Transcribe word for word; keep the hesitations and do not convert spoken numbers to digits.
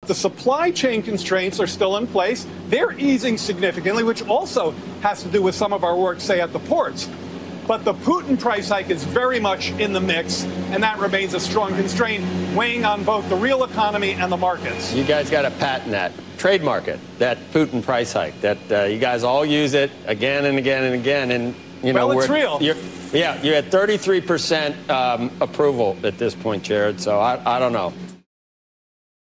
The supply chain constraints are still in place. They're easing significantly, which also has to do with some of our work, say, at the ports. But the Putin price hike is very much in the mix, and that remains a strong constraint, weighing on both the real economy and the markets. You guys got to patent that, trademark it, that Putin price hike. That uh, you guys all use it again and again and again, and you know well, it's we're, real. You're, yeah, you're at thirty-three percent um, approval at this point, Jared. So I, I don't know.